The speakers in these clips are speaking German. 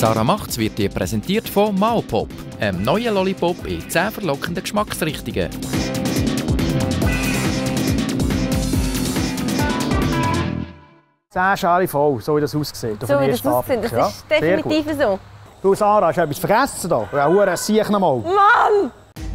Sarah Macht's wird dir präsentiert von Maopop, einem neuen Lollipop in 10 verlockenden Geschmacksrichtungen. 10 Schale voll, so wie das aussieht. So wie das aussieht, das ist definitiv so. Du Sarah, hast du etwas vergessen da? Ja, hure sieh noch mal. Mann!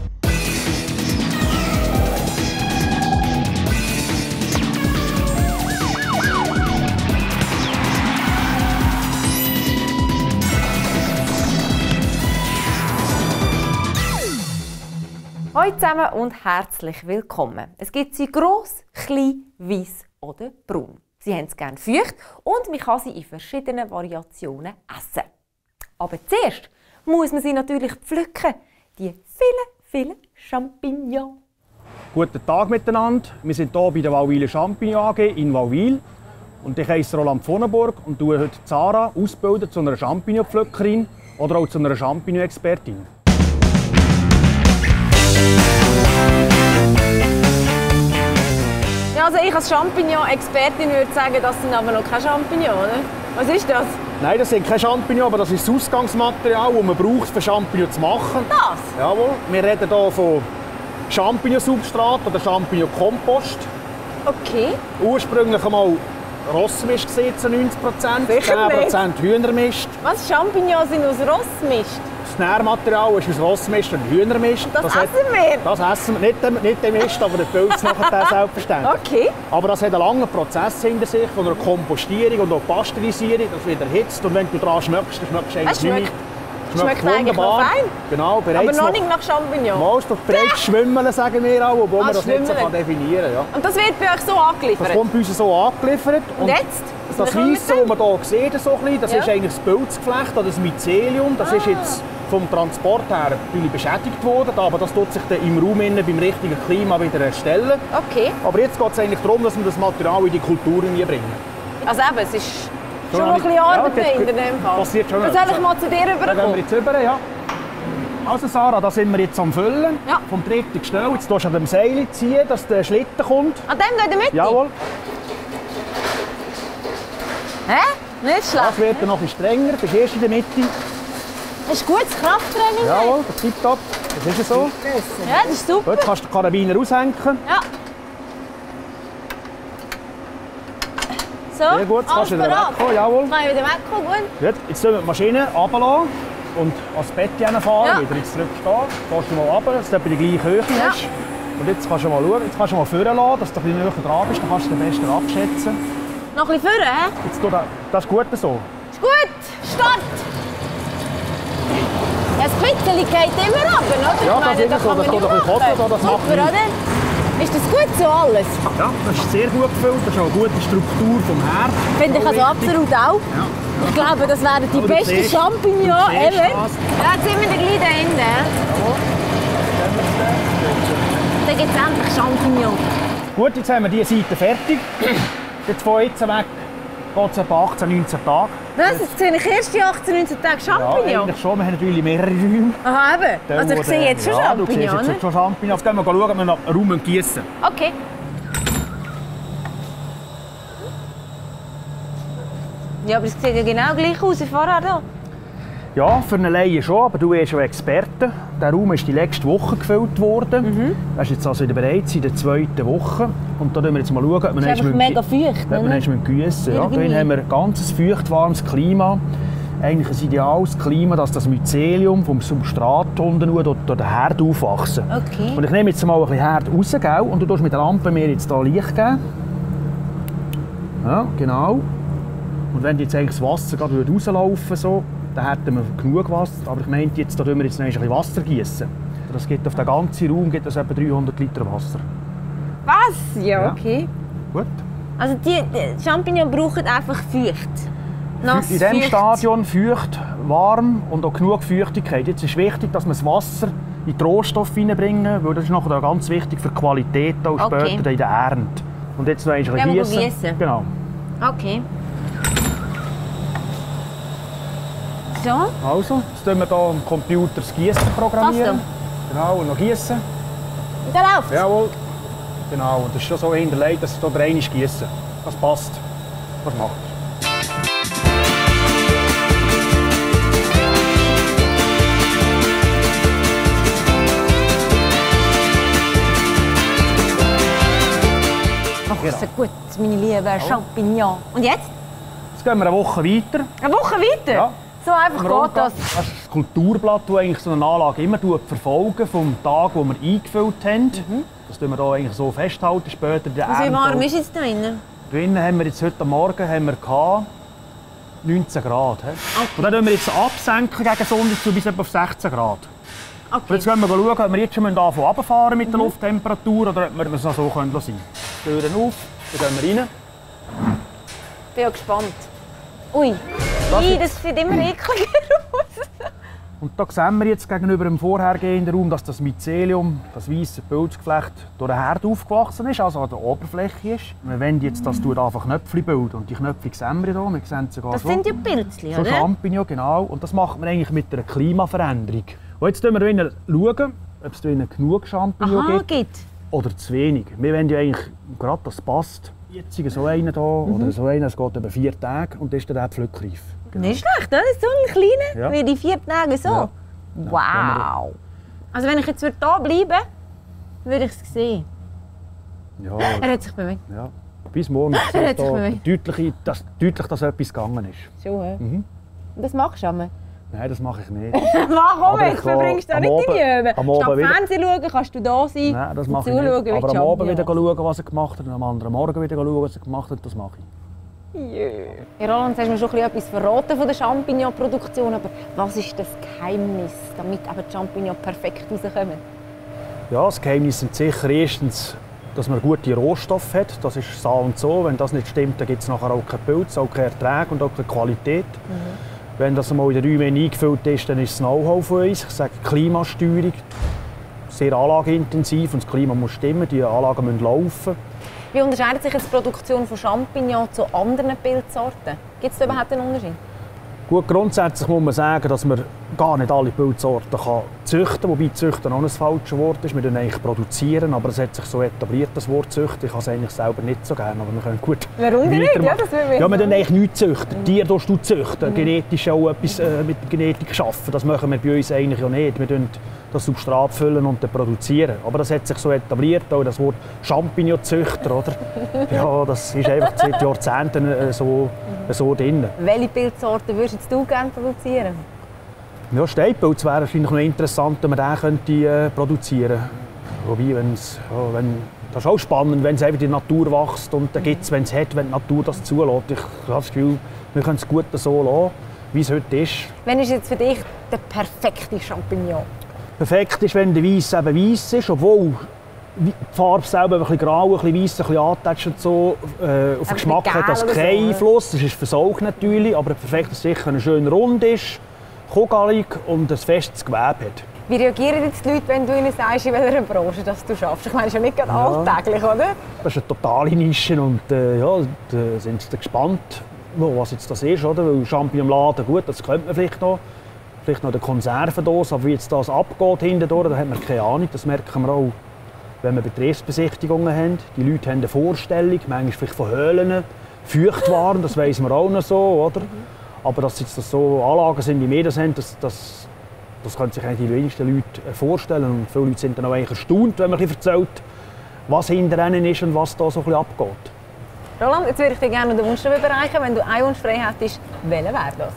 Hallo zusammen und herzlich willkommen. Es gibt sie gross, klein, weiss oder braun. Sie haben es gerne feucht und man kann sie in verschiedenen Variationen essen. Aber zuerst muss man sie natürlich pflücken, die vielen Champignons. Guten Tag miteinander. Wir sind hier bei der Wallwiler Champignon AG in Wallwil. Und ich heiße Roland Vonenburg und tue heute Sarah ausbilden zu einer Champignonpflückerin oder auch zu einer Champignon-Expertin. Ja, also ich als Champignon-Expertin würde sagen, das sind aber noch keine Champignons, oder? Was ist das? Nein, das sind keine Champignons, aber das ist das Ausgangsmaterial, das man braucht, um Champignons zu machen. Das? Jawohl. Wir reden hier von Champignonsubstrat oder Champignonkompost. Okay. Ursprünglich einmal Rossmist zu 90%, 10% Hühnermist. Was? Champignons sind aus Rossmist? Das Nährmaterial ist aus Rossmist und Hühnermist. Das essen wir? Das essen wir. Nicht den Mist, aber den Pilz nachher selbstverständlich. Okay. Aber das hat einen langen Prozess hinter sich, von einer Kompostierung und auch Pasteurisierung. Das wird erhitzt und wenn du daran schmeckst, dann schmeckst du eigentlich nicht. Schmeckt eigentlich noch fein? Genau, bereits aber noch nicht nach Champignons? Mal ist doch bereits schwimmen, sagen wir auch, obwohl man das nicht so definieren kann. Ja. Und das wird bei euch so angeliefert? Das kommt bei uns so angeliefert. Und jetzt? Das Weisse, das man hier sieht, so ein bisschen, das ist eigentlich das Pilzgeflecht oder das Mycelium. Das ist jetzt vom Transport her natürlich beschädigt worden, aber das tut sich dann im Raum innen beim richtigen Klima wieder erstellen. Okay. Aber jetzt geht es eigentlich darum, dass wir das Material in die Kulturen bringen. Also eben, es ist schon noch ein bisschen Arbeit in dem Fall. Passiert schon. Soll ich mal zu dir rüberkommen? Dann gehen wir jetzt rüber, ja. Also Sarah, da sind wir jetzt am Füllen. Ja. Vom dritten Gestell. Jetzt tust du an dem Seil ziehen, dass der Schlitten kommt. An dem in der Mitte? Jawohl. Hä? Nicht schlecht. Das wird dann noch ein bisschen strenger. Du bist erst in der Mitte. Das ist gutes Krafttraining. Jawohl, das tipptopp. Das ist so. Ja, das ist super. Jetzt kannst du den Karabiner raushängen. Ja. So, sehr gut, jetzt kannst du wieder wegkommen. Jawohl. Kann ich wieder wegkommen, gut. Gut, jetzt tun wir die Maschine runterlassen und ans Bett fahren, Ja. wieder jetzt zurückstehen. Gehst du mal runter, dass du etwa die gleiche Höhe Ja. hast. Und jetzt kannst du mal schauen, jetzt kannst du mal vorne lassen, dass du ein bisschen näher dran bist, dann kannst du den besten abschätzen. Noch ein bisschen vorne, hä? Jetzt das ist gut so. Ist gut, Start! Ja, das Kitzel geht immer runter, oder? Ja, Ich meine, das ist da so, kann das man geht nicht ein bisschen machen. runter, das macht Super, nichts. oder? Ist das gut so alles? Ja, das ist sehr gut gefüllt, das ist auch eine gute Struktur vom Herd. Finde ich also absolut auch. Ja. Ich glaube, das wären die Aber du besten siehst- Champignons du siehst ever. das. Ja, jetzt sind wir gleich da hinten. Da gibt es endlich Champignons. Gut, jetzt haben wir diese Seite fertig. Jetzt von jetzt weg geht es etwa 18, 19 Tage. Was? Jetzt sehe ich erst die 18, 19 Tage Ja, Champignons? eigentlich schon. Wir haben natürlich mehrere Räume. Aha, eben. Also ich sehe jetzt schon ja, du siehst Champignons. jetzt schon Champignons. Jetzt gehen wir schauen, ob wir noch einen Raum gießen. Okay. Ja, aber es sieht ja genau gleich aus wie vorher hier. Ja, für einen Laien schon, aber du bist schon Experte. Der Raum ist die letzte Woche gefüllt worden. Er ist jetzt also wieder bereit in der 2. Woche. Und da schauen wir jetzt mal, ob wir Es ist einfach mega feucht, wir gießen. Ja, hier haben wir ein ganz feucht, warmes Klima. Eigentlich ein ideales Klima, dass das Mycelium vom Substrat unten durch den Herd aufwachsen. Okay. Und ich nehme jetzt mal ein bisschen Herd raus, gell? Und du tust mit der Lampe mir jetzt hier Licht geben. Ja, genau. Und wenn jetzt eigentlich das Wasser gerade rauslaufen würde, dann hätten wir genug Wasser. Aber ich meinte, jetzt tun wir jetzt noch ein bisschen Wasser gießen. Das gibt auf den ganzen Raum gibt es etwa 300 Liter Wasser. Was? Ja, Ja. okay. Gut. Also die Champignons brauchen einfach feucht. Nass, In diesem feucht. Stadion feucht, warm und auch genug Feuchtigkeit. Jetzt ist wichtig, dass wir das Wasser in die Rohstoffe hineinbringen, weil das ist nachher ganz wichtig für die Qualität auch Okay. später in der Ernte. Und jetzt noch ein bisschen Ja, gießen. Genau. Okay. So. Also, jetzt tun wir hier am Computer das Gießen programmieren. Genau, und noch gießen. Und der läuft. Jawohl. Genau, und das ist schon so hinterlegt, dass es hier rein ist gießen. Das passt. Das macht er. meine lieben Champignons. Und jetzt? Jetzt gehen wir eine Woche weiter. Eine Woche weiter? Ja. So einfach geht das. Das ist das Kulturblatt, das eigentlich so eine Anlage immer verfolgen vom Tag, wo wir eingefüllt haben. Das tun wir hier eigentlich so festhalten später. Wie warm ist es da drinnen? Drinnen haben wir jetzt heute Morgen 19 Grad. Okay. Und dann senken wir jetzt absenken gegen Sonntag zu bis etwa auf 16 Grad. Okay. Und jetzt gehen wir schauen, ob wir jetzt schon runterfahren mit der Lufttemperatur oder ob wir es noch so lassen können. Türen auf, dann gehen wir rein. Ich bin ja gespannt. Ui, das sieht immer ekliger aus. Und da sehen wir jetzt gegenüber dem vorhergehenden Raum, dass das Mycelium, das weiße Pilzgeflecht, durch den Herd aufgewachsen ist, also an der Oberfläche ist. Wir wollen jetzt, dass du einfach Knöpfchen bildet. Und die Knöpfchen sehen wir hier. Wir sehen sogar das so. sind ja Pilzchen, So oder? Champignon, genau. Und das macht man eigentlich mit einer Klimaveränderung. Und jetzt schauen wir schauen, ob es drinnen genug Champignon gibt. Oder zu wenig. Wir wollen ja eigentlich, gerade das passt, jetzt so einen hier oder so einen, es geht über 4 Tage und dann ist der pflückreif. Genau. Nicht schlecht, oder? So ein kleiner, wie die 4 Tage so. Ja. Wow! Also wenn ich jetzt hier bleiben würde, würde ich es sehen. Ja, Er hat sich bewegt. ja. Bis morgen hat sieht sich da bewegt. deutlich, dass etwas gegangen ist. Schon, hä? Und das machst du einmal? Nein, das mache ich nicht. Warum? Aber Jetzt ich kann verbringst du da am nicht deine Abend- am Übung. Statt Abend wieder- Fernsehen schauen, kannst du da sein Nein, das und mache ich zuschauen, nicht. wie Aber die am Abend wieder Champignons. schauen, was er gemacht hat und am anderen Morgen wieder schauen, was er gemacht hat, das mache ich. Ja, Roland, du hast mir schon etwas verraten von der Champignon-Produktion, aber was ist das Geheimnis, damit eben die Champignons perfekt rauskommen? Ja, das Geheimnis sind sicher erstens, dass man gute Rohstoffe hat. Das ist so und so. Wenn das nicht stimmt, dann gibt es nachher auch keinen Pilz, auch keine Erträge und auch keine Qualität. Wenn das einmal in den Räumen eingefüllt ist, dann ist es Know-how von uns. Ich sage Klimasteuerung, sehr anlageintensiv und das Klima muss stimmen, die Anlagen müssen laufen. Wie unterscheidet sich jetzt die Produktion von Champignons zu anderen Pilzsorten? Gibt es da überhaupt einen Unterschied? Gut, grundsätzlich muss man sagen, dass man gar nicht alle Pilzsorten züchten kann. Wobei züchten auch ein falsches Wort ist. Wir produzieren, aber es hat sich so etabliert, das Wort züchten. Ich habe es eigentlich selber nicht so gerne, aber wir können gut Warum nicht? weitermachen. Ja, das will ich Ja, wir wissen. tun eigentlich nichts züchten. Tiere tust du züchten. Genetisch auch etwas mit der Genetik schaffen. Das machen wir bei uns eigentlich ja nicht. Wir füllen das Substrat füllen und dann produzieren. Aber das hat sich so etabliert, auch das Wort Champignonzüchter, oder? Ja, das ist einfach seit Jahrzehnten so drin. Welche Pilzsorten würdest du gerne produzieren? Ja, Steinpilz wäre wahrscheinlich noch interessant, wenn man den könnte, produzieren könnte. Wobei, das ist auch spannend, wenn es einfach in der Natur wächst und dann gibt es, wenn es hat, wenn die Natur das zulässt. Ich habe das Gefühl, wir können es gut so lassen, wie es heute ist. Wann ist jetzt für dich der perfekte Champignon? Perfekt ist, wenn der Weiss eben weiss ist, obwohl die Farbe selber ein bisschen grau, ein bisschen weiss, ein bisschen angetatscht und so. Auf den Geschmack hat das gelb oder so, keinen oder? Einfluss. Das ist versaugt natürlich, aber perfekt ist sicher, wenn er schön rund ist, kugelig und ein festes Gewebe hat. Wie reagieren jetzt die Leute, wenn du ihnen sagst, in welcher Branche das du schaffst? Ich meine, das ist ja nicht gerade alltäglich, oder? Das ist eine totale Nische und ja, da sind sie gespannt, was jetzt das ist. Oder? Weil Champignon im Laden, gut, das könnte man vielleicht noch eine Konservendose, aber wie jetzt das abgeht hindurch, da hat man keine Ahnung. Das merken wir auch, wenn wir Betriebsbesichtigungen haben. Die Leute haben eine Vorstellung, manchmal vielleicht von Höhlen, Feuchtwaren, das weiss man auch noch so. Oder? Aber dass jetzt das so Anlagen sind, wie wir das haben, das können sich eigentlich die wenigsten Leute vorstellen. Und viele Leute sind dann auch eigentlich erstaunt, wenn man erzählt, was hinter ihnen ist und was da so ein bisschen abgeht. Roland, jetzt würde ich dir gerne den Wunsch überreichen. Wenn du einen Wunsch frei hättest, welcher wäre das?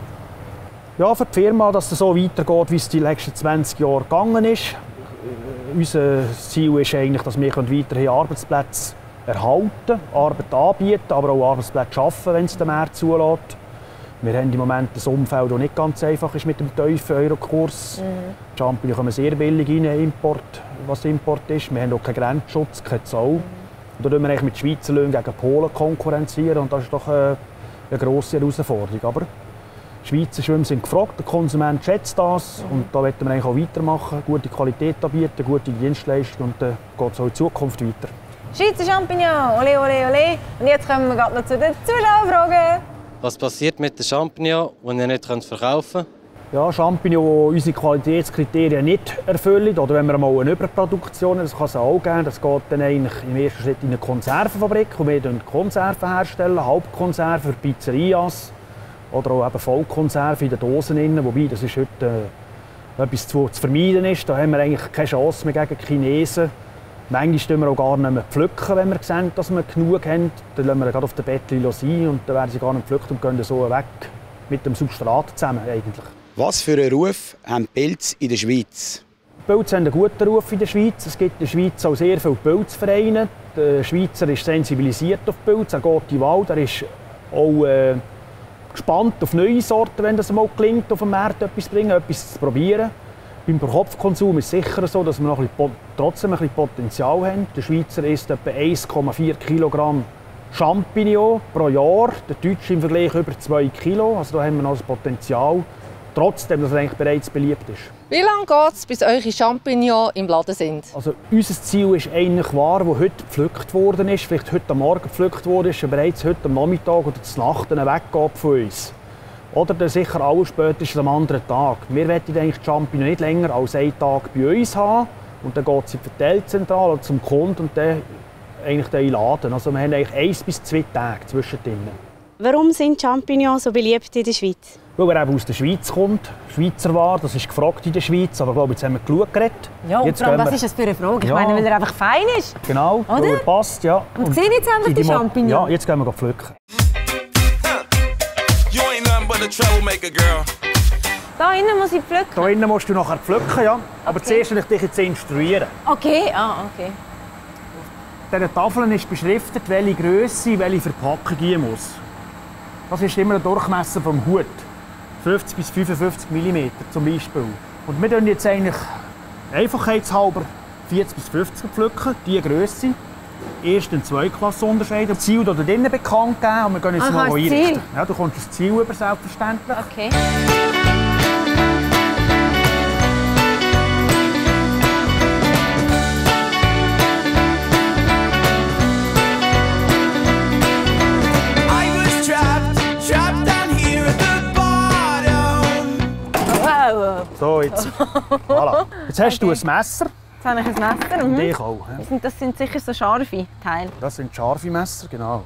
Ja, für die Firma, dass es so weitergeht, wie es die letzten 20 Jahre gegangen ist. Unser Ziel ist eigentlich, dass wir weiterhin Arbeitsplätze erhalten, Arbeit anbieten, aber auch Arbeitsplätze schaffen, wenn es der Markt zulässt. Wir haben im Moment ein Umfeld, das nicht ganz einfach ist mit dem tiefen Eurokurs. Die Champignons kommen sehr billig rein, was Import ist. Wir haben auch keinen Grenzschutz, keinen Zoll. Und da konkurrieren wir eigentlich mit Schweizer Löhnen gegen Polen konkurrenzieren und das ist doch eine grosse Herausforderung. Aber die Schweizer Schwimmer sind gefragt, der Konsument schätzt das und da wollen wir eigentlich auch weitermachen, gute Qualität anbieten, gute Dienstleistung und dann geht es auch in Zukunft weiter. Schweizer Champignon, ole, ole, ole. Und jetzt kommen wir gerade noch zu den Zuschauerfragen. Was passiert mit den Champignons, die ihr nicht verkaufen könnt? Ja, Champignons, die unsere Qualitätskriterien nicht erfüllen, oder wenn wir mal eine Überproduktion haben, das kann es auch geben, das geht dann eigentlich im ersten Schritt in eine Konservenfabrik, wo wir dann Konserven herstellen, Hauptkonserven für Pizzerias oder auch eben Vollkonserven in den Dosen, wobei das ist heute etwas zu vermeiden ist. Da haben wir eigentlich keine Chance mehr gegen die Chinesen. Manchmal tun wir auch gar nicht mehr pflücken, wenn wir sehen, dass wir genug haben. Dann lassen wir gerade auf den Bettchen sein und dann werden sie gar nicht gepflückt und gehen so weg mit dem Substrat zusammen eigentlich. Was für einen Ruf haben Pilze in der Schweiz? Die Pilze haben einen guten Ruf in der Schweiz. Es gibt in der Schweiz auch sehr viele Pilzvereine. Der Schweizer ist sensibilisiert auf Pilze, er geht in den Wald, er ist auch gespannt auf neue Sorten, wenn es mal gelingt, auf dem Markt etwas zu bringen, etwas zu probieren. Beim Pro-Kopf-Konsum ist es sicher so, dass wir noch trotzdem ein bisschen Potenzial haben. Der Schweizer isst etwa 1,4 Kilogramm Champignon pro Jahr, der Deutsche im Vergleich über 2 Kilo. Also da haben wir noch das Potenzial, trotzdem, dass er eigentlich bereits beliebt ist. Wie lange geht es, bis eure Champignons im Laden sind? Also unser Ziel ist eigentlich wahr, wo heute gepflückt worden ist, vielleicht heute am Morgen gepflückt worden ist, bereits heute am Nachmittag oder zur Nacht weggeht von uns. Oder dann sicher alles spätestens am anderen Tag. Wir wollen eigentlich die Champignons nicht länger als einen Tag bei uns haben. Und dann geht es in die Verteilzentrale zum Kunden und dann eigentlich den Laden. Also wir haben eigentlich 1 bis 2 Tage zwischendrin. Warum sind Champignons so beliebt in der Schweiz? Weil er eben aus der Schweiz kommt. Schweizer Ware, das ist gefragt in der Schweiz. Aber ich glaube, jetzt haben wir genug geredet. Ja, und vor allem, was ist das für eine Frage? Ich meine, weil er einfach fein ist. Genau, oder? Weil er passt, ja. Und sehen jetzt endlich die Champignons? Ja, jetzt gehen wir pflücken. Da innen muss ich pflücken? Da innen musst du nachher pflücken, ja. Aber Okay. zuerst will ich dich jetzt instruieren. Okay, okay. Auf dieser Tafel ist beschriftet, welche Grösse, welche Verpackung gehen muss. Das ist immer der Durchmesser vom Hut. 50 bis 55 mm zum Beispiel. Und wir tun jetzt eigentlich einfachheitshalber 40 bis 50 pflücken, diese Grösse. Erst in 2 Klassen unterscheiden. Das Ziel hier drinnen bekannt geben und wir gehen jetzt mal das einrichten. Ziel? Ja, du kommst das Ziel über, selbstverständlich. Okay. Wow. So, jetzt. Voilà. Jetzt hast du ein Messer. Jetzt habe ich ein Messer. Und ich auch. Ja. Das sind sicher so scharfe Teile. Das sind scharfe Messer, genau.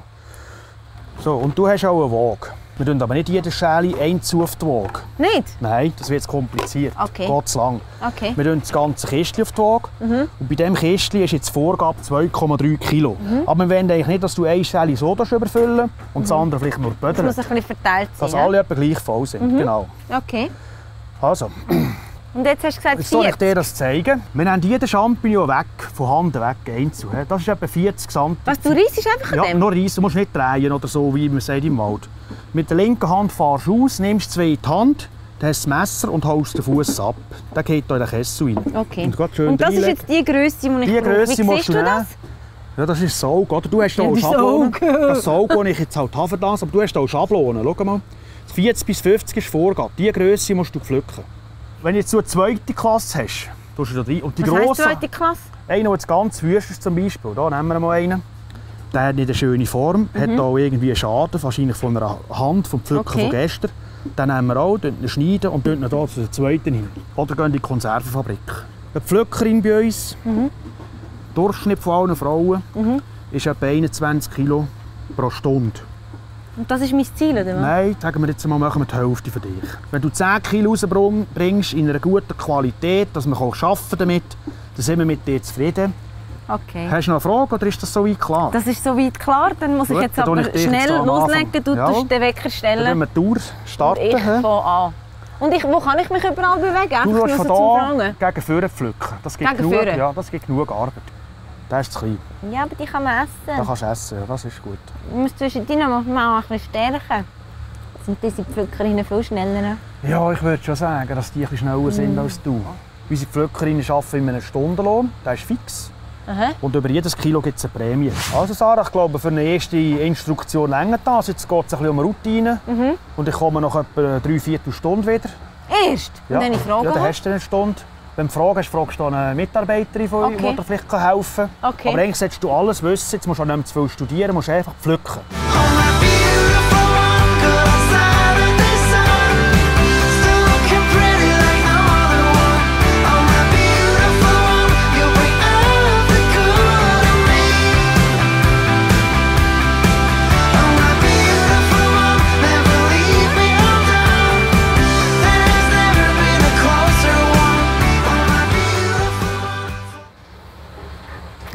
So, und du hast auch eine Waage. Wir tun aber nicht jede Schäle einzeln auf die Waage. Nicht? Nein, das wird kompliziert. Okay. Geht zu lang. Okay. Wir tun das ganze Kästchen auf die Waage. Und bei diesem Kästchen ist jetzt Vorgabe 2,3 Kilo. Aber wir wollen eigentlich nicht, dass du eine Schäle so überfüllen und das andere vielleicht nur Das bödeln. muss ein bisschen verteilt sein. Dass alle etwa gleich voll sind. Genau. Okay. Also, Und jetzt hast du gesagt jetzt soll ich 40. dir das zeigen. Wir nehmen jeden Champignon weg, von Hand weg, einzeln. Das ist etwa 40 cm. Was, du reissest einfach an Ja, dem? nur reissen, du musst nicht drehen oder so, wie man sagt im Wald. Mit der linken Hand fährst du aus, nimmst 2 in die Hand, dann hast du das Messer und holst den Fuß ab. Dann geht hier in den Kessel rein. Okay. Und, grad schön Und das ist reinlegen. jetzt die Grösse, die ich Die brauche. Grösse Wie musst siehst du das? nehmen. Ja, das ist Saug, oder? Du hast hier Ja, auch die Schablone. Saug. Das Saug, das ich jetzt halt habe für das, aber du hast hier auch Schablone. Schau mal. 40 bis 50 ist Vorgabe. Diese Grösse musst du pflücken. Wenn du jetzt so eine 2. Klasse hast, tust du da rein. Und die Was heisst grossen, 2. Klasse? einer, der jetzt ganz wüst ist zum Beispiel, da nehmen wir mal einen. Der hat nicht eine schöne Form, hat auch irgendwie einen Schaden, wahrscheinlich von einer Hand, vom Pflücken Okay. von gestern. Den nehmen wir auch, schneiden und ihn hier zu der 2. hin. Oder gehen in die Konservenfabrik. Eine Pflückerin bei uns, Durchschnitt von allen Frauen, ist etwa 21 Kilo pro Stunde. Und das ist mein Ziel, oder was? Nein, sagen wir jetzt mal, machen wir die Hälfte für dich. Wenn du 10 Kilo rausbringst in einer guten Qualität, dass man damit arbeiten kann, dann sind wir mit dir zufrieden. Okay. Hast du noch eine Frage oder ist das so weit klar? Das ist soweit klar. Dann muss ich Gut, jetzt dann tue aber ich dich jetzt schnell da am loslegen. Anfang. Du Ja. tust den Wecker Dann stellen. wollen wir die Tour starten. Ich hä? fange an. Und wo kann ich mich überall bewegen? Einfach Du nur musst so von zum da Fragen. gegen vorne pflücken. Das gibt Gegen genug, vorne? ja, das gibt genug Arbeit. Das ist zu klein. Ja, aber die kann man essen. Das kannst du essen, ja, das ist gut. Du musst zwischen denen auch ein bisschen stärken. Sind diese Pflückerinnen viel schneller? Ja, ich würde schon sagen, dass die ein bisschen schneller sind als du. Unsere Pflückerinnen arbeiten in einem Stundenlohn, der ist fix. Aha. Und über jedes Kilo gibt es eine Prämie. Also Sarah, ich glaube, für eine erste Instruktion reicht das. Jetzt geht es ein bisschen um Routine. Und ich komme nach etwa 3/4 Stunde wieder. Erst? Und dann ich Fragen Ja, dann habe? hast du eine Stunde. Wenn du Fragen hast, fragst du eine Mitarbeiterin von euch, Okay. die dir vielleicht helfen kann. Okay. Aber eigentlich solltest du alles wissen. Jetzt musst du auch nicht mehr zu viel studieren, musst einfach pflücken.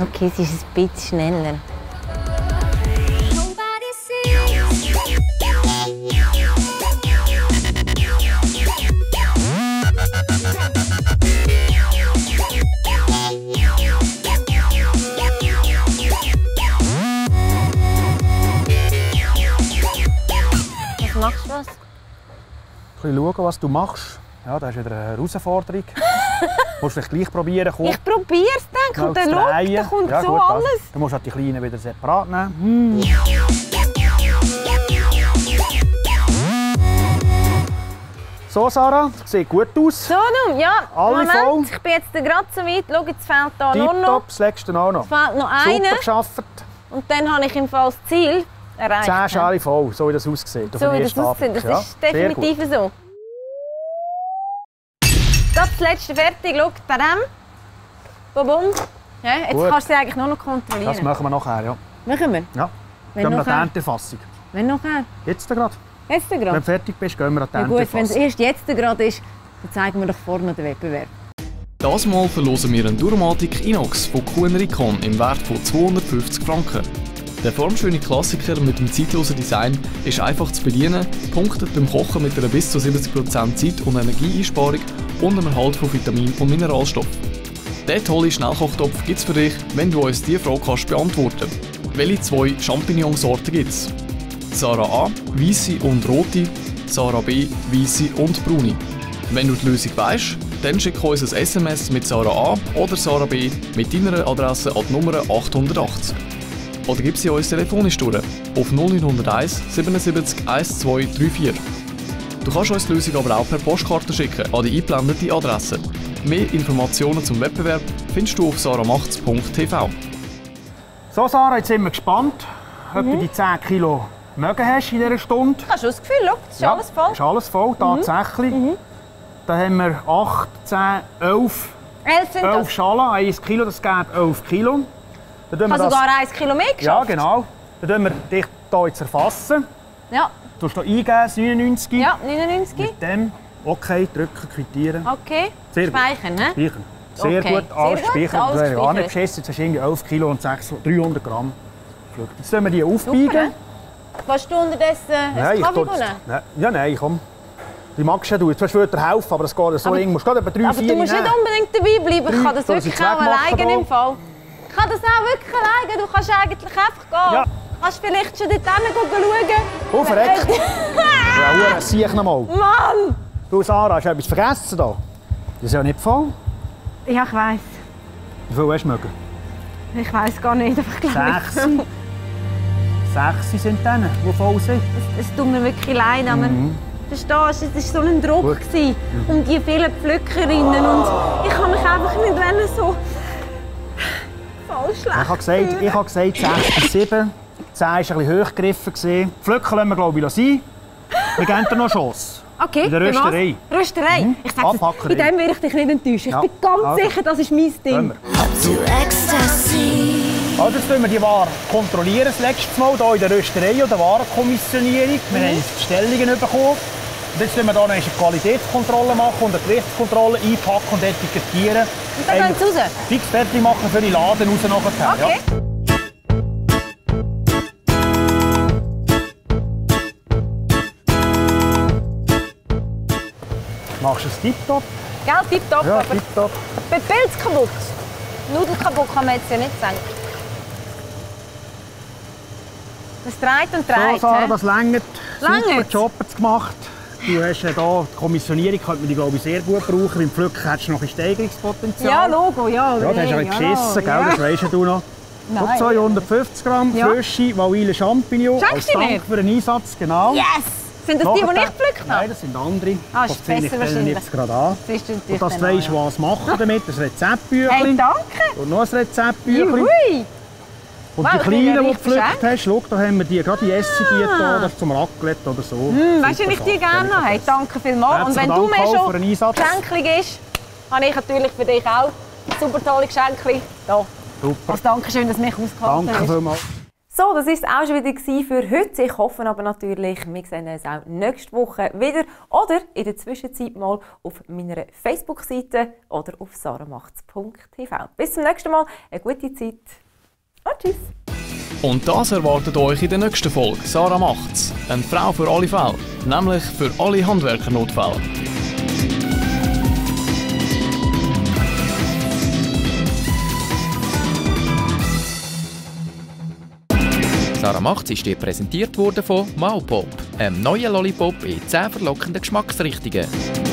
Okay, es ist ein bisschen schneller. Was machst du? Ein bisschen schauen, was du machst. Ja, das ist wieder eine Herausforderung. Du musst vielleicht gleich probieren. Komm, Ich probiere es dann. Und dann schaut, da kommt ja, so gut, alles. Du musst halt die Kleinen wieder separat nehmen. So, Sarah, das sieht gut aus. So, du, ja. Alle Moment, voll. ich bin jetzt gerade so weit. Schau, jetzt fehlt da nur noch. Tipptopp, das letzte auch noch. Es fehlt noch Super einer. geschafft. Und dann habe ich im Fall das Ziel erreicht. 10 Schale voll, so wie das aussieht. auf So dem wie das ersten aussieht. Abend. Das ist Ja, sehr gut. definitiv so. Das letzte fertig. Schau, bei dem. Bum, bum. Ja, jetzt Gut. kannst du sie eigentlich nur noch kontrollieren. Das machen wir nachher, ja. Machen wir? Ja. Wenn Gehen wir an nachher? die Erntefassung. Wenn nachher? Jetzt gerade. Jetzt Wenn gerade? du fertig bist, gehen wir an die Ja gut, wenn es Erntefassung. erst jetzt gerade ist, dann zeigen wir doch vorne den Wettbewerb. Das Mal verlosen wir einen Duramatic Inox von Kuenricon im Wert von 250 Franken. Der formschöne Klassiker mit dem zeitlosen Design ist einfach zu bedienen, punktet beim Kochen mit einer bis zu 70% Zeit- und Energieeinsparung und einem Erhalt von Vitamin- und Mineralstoffen. Diesen tollen Schnellkochtopf gibt es für dich, wenn du uns diese Frage kannst beantworten. Welche 2 Champignon-Sorten gibt es? Sarah A, weisse und rote, Sarah B, weisse und braune. Wenn du die Lösung weißt, dann schick uns ein SMS mit Sarah A oder Sarah B mit deiner Adresse an die Nummer 880. Oder gib sie uns telefonisch durch auf 0901 77 1234. Du kannst uns die Lösung aber auch per Postkarte schicken an die eingeblendete Adresse. Mehr Informationen zum Wettbewerb findest du auf saramachts.tv. So, Sarah, jetzt sind wir gespannt, ob du die 10 Kilo mögen hast in dieser Stunde. Hast du das Gefühl, schau, das ist alles voll? Ist alles voll, tatsächlich. Da haben wir 8, 10, 11, 11 sind 11 das. Schalen, 1 Kilo, das gibt 11 Kilo. Dann tun Ich wir habe das, sogar 1 Kilo mehr geschafft. ja, genau. Dann tun wir dich hier jetzt erfassen. Ja, Du hast hier eingeben, 99. ja 99. Mit dem okay, drücken, quittieren. Okay, Sehr gut. speichern, ne? Speichern. Sehr Okay, gut, alles sehr gut, speichern. alles Das wäre ja auch nicht gespeichert. beschissen. Jetzt hast du irgendwie 11 Kilo und 300 Gramm. Jetzt tun wir die aufbiegen. Willst du unterdessen einen Kaffee tu- holen? Ja, nein, komm. Die magst ja du. Jetzt willst du wieder helfen, aber das geht so eng. Du musst gerade etwa 3, Aber 4 du musst nicht unbedingt dabei bleiben. Ich kann das Soll ich wirklich es auch wegmachen alleine da? im Fall. Ich kann das auch wirklich alleine. Du kannst eigentlich einfach gehen. Ja. Kannst vielleicht schon dort hinschauen. Oh, verreckt. Ja, das sehe ich noch mal. Mann! Du, Sarah, hast du etwas vergessen da? Das ist ja nicht voll. Ja, ich weiss. Wie viel hast du mögen? Ich weiss gar nicht, aber ich glaube 6. 6 sind die, die voll sind. Es tut mir wirklich leid, aber verstehst du, es war so ein Druck Gut. gewesen, um die vielen Pflückerinnen und ich habe mich einfach nicht so voll schlecht Ich habe gesagt 6 bis 7. 10 war ein bisschen hochgegriffen. Pflücken lassen wir, glaube ich, sein. Wir geben dir noch eine Chance. Okay, In der für was? Rösterei. Rösterei? Ich sag's dir, Abpackerei. bei dem werde ich dich nicht enttäuschen. Ja. Ich bin ganz Also. sicher, das ist mein Ding. Gehen wir. Also jetzt kontrollieren wir die Ware kontrollieren das letzte Mal hier in der Rösterei oder Warenkommissionierung. Wir haben jetzt Bestellungen bekommen. Und jetzt müssen wir hier noch eine Qualitätskontrolle machen und eine Gewichtskontrolle einpacken und etikettieren. Und dann gehen sie raus? Fix fertig machen für die Laden raus nachher. Okay. Ja. Machst du es tipptopp? Gell, tipptopp, Ja, aber tipptopp. bei Pilz kaputt. Nudeln kaputt kann man jetzt ja nicht sagen. Das dreht und So, dreht. Sarah, hä? das reicht. Super Längt's? Job jetzt gemacht. Du hast ja hier die Kommissionierung, könnte man die, glaube ich, sehr gut brauchen. Beim Pflücken hättest du noch ein Steigerungspotenzial. Ja, Logo, ja. Ja, da hast du ein bisschen geschissen, gell? Das weisst ja du noch. Nein. Und 250 Gramm Ja. frische Vanille Champignon Schenkst als du mir? Dank für den Einsatz. Genau. Yes! Sind das die, die ich gepflückt Nein, habe? das sind andere. Ah, ist Das ziehe ich besser denen wahrscheinlich. jetzt gerade an. Das ist natürlich Und dass du dann weisst, auch, ja. was machen damit. Das Rezeptbüchlein. Hey, danke! Und noch ein Rezeptbüchlein. Juhui! Und Wow, die ich bin ja kleinen, die du richtig gepflückt verschenkt. hast, schau, da haben wir die, gerade die Essige hier, das ist zum Raclette oder so. Weißt du, wenn ich die gerne habe? Hey, danke vielmals. Und wenn Herzlichen du Dank mir auch schon für den Einsatz. Geschenke gibst, habe ich natürlich für dich auch super tolle Geschenke. Da. Super. Als Dankeschön, dass du mich ausgehalten Danke hast. vielmals. So, das war es auch schon wieder für heute. Ich hoffe aber natürlich, wir sehen uns auch nächste Woche wieder oder in der Zwischenzeit mal auf meiner Facebook-Seite oder auf saramachts.tv. Bis zum nächsten Mal, eine gute Zeit. Und tschüss. Und das erwartet euch in der nächsten Folge. Sarah macht's. Eine Frau für alle Fälle. Nämlich für alle Handwerkernotfälle. Sarah macht's ist dir präsentiert worden von Maupop, einem neuen Lollipop in 10 verlockenden Geschmacksrichtungen.